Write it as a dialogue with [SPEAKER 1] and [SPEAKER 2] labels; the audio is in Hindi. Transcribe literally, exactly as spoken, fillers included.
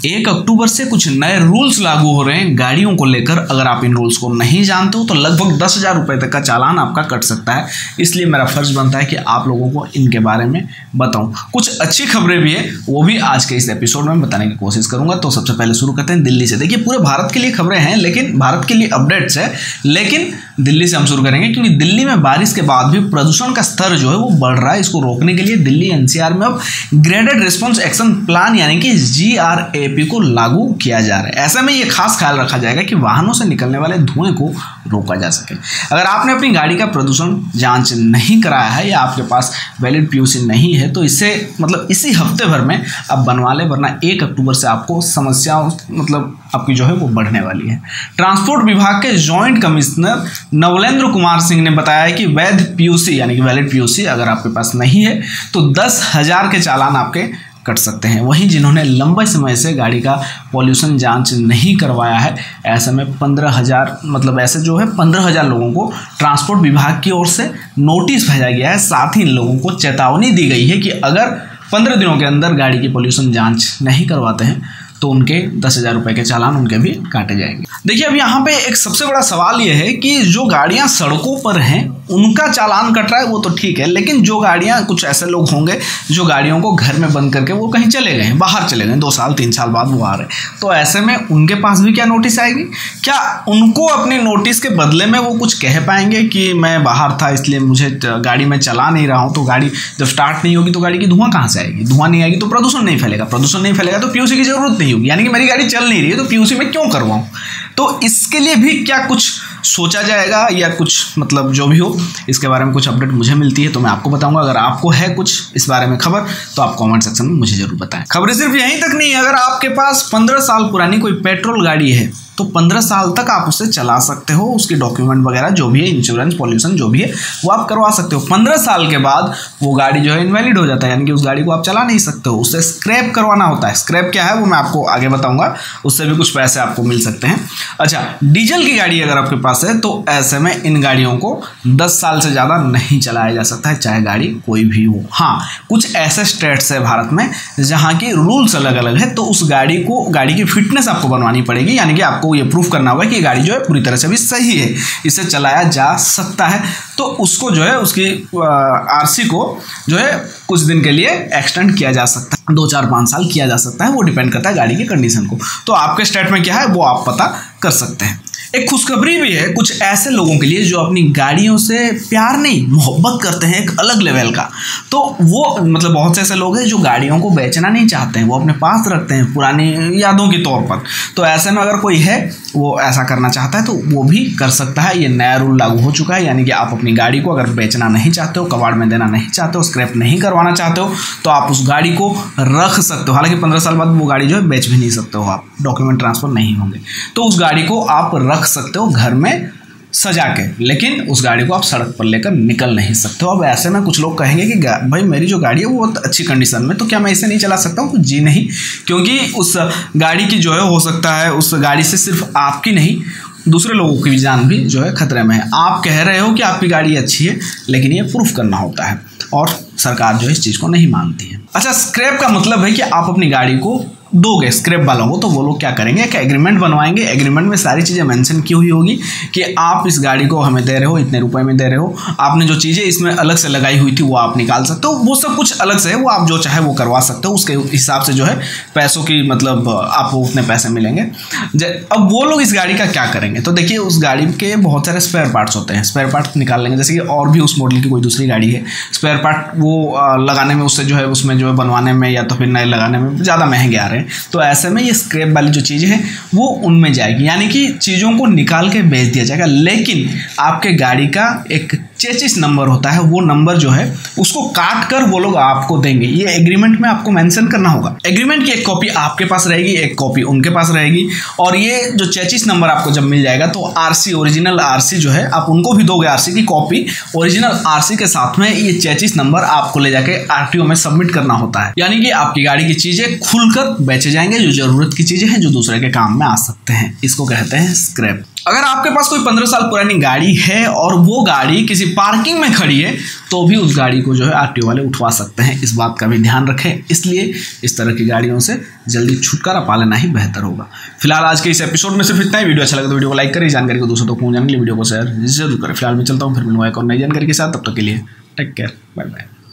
[SPEAKER 1] एक अक्टूबर से कुछ नए रूल्स लागू हो रहे हैं गाड़ियों को लेकर। अगर आप इन रूल्स को नहीं जानते हो तो लगभग दस हजार रुपए तक का चालान आपका कट सकता है। इसलिए मेरा फर्ज बनता है कि आप लोगों को इनके बारे में बताऊं। कुछ अच्छी खबरें भी है, वो भी आज के इस एपिसोड में बताने की कोशिश करूंगा। तो सबसे पहले शुरू करते हैं दिल्ली से। देखिए, पूरे भारत के लिए खबरें हैं, लेकिन भारत के लिए अपडेट्स है, लेकिन दिल्ली से हम शुरू करेंगे क्योंकि दिल्ली में बारिश के बाद भी प्रदूषण का स्तर जो है वो बढ़ रहा है। इसको रोकने के लिए दिल्ली एनसीआर में अब ग्रेडेड रिस्पॉन्स एक्शन प्लान यानी कि जीआरएपी को लागू किया जा रहा है। ऐसे में ये खास ख्याल रखा जाएगा कि वाहनों से निकलने वाले धुएं को रोका जा सके। अगर आपने अपनी गाड़ी का प्रदूषण जांच नहीं कराया है या आपके पास वैलिड पीयूसी नहीं है तो इससे मतलब इसी हफ्ते भर में अब बनवा ले, वरना एक अक्टूबर से आपको समस्याओं मतलब आपकी जो है वो बढ़ने वाली है। ट्रांसपोर्ट विभाग के जॉइंट कमिश्नर नवलेंद्र कुमार सिंह ने बताया कि वैध पीयूसी यानी कि वैलिड पीयूसी अगर आपके पास नहीं है तो दस हजार के चालान आपके कट सकते हैं। वहीं जिन्होंने लंबे समय से गाड़ी का पॉल्यूशन जांच नहीं करवाया है, ऐसे में पंद्रह हजार मतलब ऐसे जो है पंद्रह हजार लोगों को ट्रांसपोर्ट विभाग की ओर से नोटिस भेजा गया है। साथ ही इन लोगों को चेतावनी दी गई है कि अगर पंद्रह दिनों के अंदर गाड़ी की पॉल्यूशन जांच नहीं करवाते हैं तो उनके दस हजार रुपए के चालान उनके भी काटे जाएंगे। देखिए, अब यहाँ पे एक सबसे बड़ा सवाल ये है कि जो गाड़ियाँ सड़कों पर हैं उनका चालान कट रहा है वो तो ठीक है, लेकिन जो गाड़ियाँ कुछ ऐसे लोग होंगे जो गाड़ियों को घर में बंद करके वो कहीं चले गए, बाहर चले गए, दो साल तीन साल बाद वो आ रहे, तो ऐसे में उनके पास भी क्या नोटिस आएगी? क्या उनको अपनी नोटिस के बदले में वो कुछ कह पाएंगे कि मैं बाहर था इसलिए मुझे गाड़ी में चला नहीं रहा हूँ? तो गाड़ी जब स्टार्ट नहीं होगी तो गाड़ी की धुआं कहाँ से आएगी? धुआं नहीं आएगी तो प्रदूषण नहीं फैलेगा, प्रदूषण नहीं फैलेगा तो पीयूसी की जरूरत नहीं होगी, यानी कि मेरी गाड़ी चल नहीं रही है तो पीयूसी में क्यों करवाऊँ? तो इसके लिए भी क्या कुछ सोचा जाएगा या कुछ मतलब जो भी हो, इसके बारे में कुछ अपडेट मुझे मिलती है तो मैं आपको बताऊंगा। अगर आपको है कुछ इस बारे में खबर तो आप कमेंट सेक्शन में मुझे जरूर बताएं। खबरें सिर्फ यहीं तक नहीं है, अगर आपके पास पंद्रह साल पुरानी कोई पेट्रोल गाड़ी है तो पंद्रह साल तक आप उसे चला सकते हो। उसकी डॉक्यूमेंट वगैरह जो भी है, इंश्योरेंस पॉल्यूशन जो भी है वो आप करवा सकते हो। पंद्रह साल के बाद वो गाड़ी जो है इनवैलिड हो जाता है, यानी कि उस गाड़ी को आप चला नहीं सकते हो, उसे स्क्रैप करवाना होता है। स्क्रैप क्या है वो मैं आपको आगे बताऊंगा, उससे भी कुछ पैसे आपको मिल सकते हैं। अच्छा, डीजल की गाड़ी अगर आपके पास है तो ऐसे में इन गाड़ियों को दस साल से ज़्यादा नहीं चलाया जा सकता है, चाहे गाड़ी कोई भी हो। हाँ, कुछ ऐसे स्टेट्स है भारत में जहाँ की रूल्स अलग अलग है, तो उस गाड़ी को गाड़ी की फिटनेस आपको बनवानी पड़ेगी, यानी कि आपको ये प्रूफ करना होगा कि गाड़ी जो है पूरी तरह से भी सही है, इसे चलाया जा सकता है। तो उसको जो है उसकी आरसी को जो है कुछ दिन के लिए एक्सटेंड किया जा सकता है, दो चार पाँच साल किया जा सकता है, वो डिपेंड करता है गाड़ी की कंडीशन को। तो आपके स्टेट में क्या है वो आप पता कर सकते हैं। एक खुशखबरी भी है कुछ ऐसे लोगों के लिए जो अपनी गाड़ियों से प्यार नहीं मोहब्बत करते हैं, एक अलग लेवल का। तो वो मतलब बहुत से ऐसे लोग हैं जो गाड़ियों को बेचना नहीं चाहते हैं, वो अपने पास रखते हैं पुरानी यादों के तौर पर। तो ऐसे में अगर कोई है वो ऐसा करना चाहता है तो वो भी कर सकता है। ये नया रूल लागू हो चुका है, यानी कि आप अपनी गाड़ी को अगर बेचना नहीं चाहते हो, कबाड़ में देना नहीं चाहते हो, स्क्रैप नहीं करवाना चाहते हो तो आप उस गाड़ी को रख सकते हो। हालांकि पंद्रह साल बाद वो गाड़ी जो है बेच भी नहीं सकते हो आप, डॉक्यूमेंट ट्रांसफर नहीं होंगे, तो उस गाड़ी को आप रख सकते हो घर में सजा के, लेकिन उस गाड़ी को आप सड़क पर लेकर निकल नहीं सकते हो। अब ऐसे में कुछ लोग कहेंगे कि भाई मेरी जो गाड़ी है वो बहुत अच्छी कंडीशन में, तो क्या मैं इसे नहीं चला सकता हूँ? जी नहीं, क्योंकि उस गाड़ी की जो है हो सकता है उस गाड़ी से सिर्फ आपकी नहीं दूसरे लोगों की जान भी जो है खतरे में है। आप कह रहे हो कि आपकी गाड़ी अच्छी है, लेकिन ये प्रूफ करना होता है और सरकार जो है इस चीज़ को नहीं मानती है। अच्छा, स्क्रैप का मतलब है कि आप अपनी गाड़ी को दोगे स्क्रैप वालों को, तो वो लोग क्या करेंगे, एक एग्रीमेंट बनवाएंगे। एग्रीमेंट में सारी चीज़ें मेंशन की हुई होगी कि आप इस गाड़ी को हमें दे रहे हो, इतने रुपए में दे रहे हो, आपने जो चीज़ें इसमें अलग से लगाई हुई थी वो आप निकाल सकते हो, वो सब कुछ अलग से है, वो आप जो चाहे वो करवा सकते हो। उसके हिसाब से जो है पैसों की मतलब आपको उतने पैसे मिलेंगे। अब वो लोग इस गाड़ी का क्या करेंगे, तो देखिए उस गाड़ी के बहुत सारे स्पेयर पार्ट्स होते हैं, स्पेयर पार्ट निकाल लेंगे। जैसे कि और भी उस मॉडल की कोई दूसरी गाड़ी है, स्पेयर पार्ट वो लगाने में उससे जो है उसमें जो है बनवाने में या तो फिर नए लगाने में ज़्यादा महंगे आ रहे हैं, तो ऐसे में ये स्क्रैप वाली जो चीज़ें हैं वो उनमें जाएगी, यानी कि चीज़ों को निकाल के बेच दिया जाएगा। लेकिन आपके गाड़ी का एक चेचिस नंबर होता है, वो नंबर जो है उसको काट कर वो लोग आपको देंगे। ये एग्रीमेंट में आपको मेंशन करना होगा। एग्रीमेंट की एक कॉपी आपके पास रहेगी, एक कॉपी उनके पास रहेगी, और ये जो चेचिस नंबर आपको जब मिल जाएगा तो आरसी ओरिजिनल आरसी जो है आप उनको भी दोगे, आरसी की कॉपी ओरिजिनल आरसी के साथ में ये चेचिस नंबर आपको ले जाके आरटीओ में सबमिट करना होता है। यानी कि आपकी गाड़ी की चीजें खुलकर बेचे जाएंगे, जो जरूरत की चीजें हैं जो दूसरे के काम में आ सकते हैं। इसको कहते हैं स्क्रैप। अगर आपके पास कोई पंद्रह साल पुरानी गाड़ी है और वो गाड़ी किसी पार्किंग में खड़ी है तो भी उस गाड़ी को जो है आरटीओ वाले उठवा सकते हैं। इस बात का भी ध्यान रखें। इसलिए इस तरह की गाड़ियों से जल्दी छुटकारा पा लेना ही बेहतर होगा। फिलहाल आज के इस एपिसोड में सिर्फ इतना ही। वीडियो अच्छा लगा तो वीडियो को लाइक करें, जानकारी को दोस्तों तक पहुंचाने के लिए वीडियो को शेयर जरूर करें। फिलहाल मैं चलता हूँ, फिर मिलूंगा एक और नई जानकारी के साथ। तब तक के लिए टेक केयर, बाय बाय।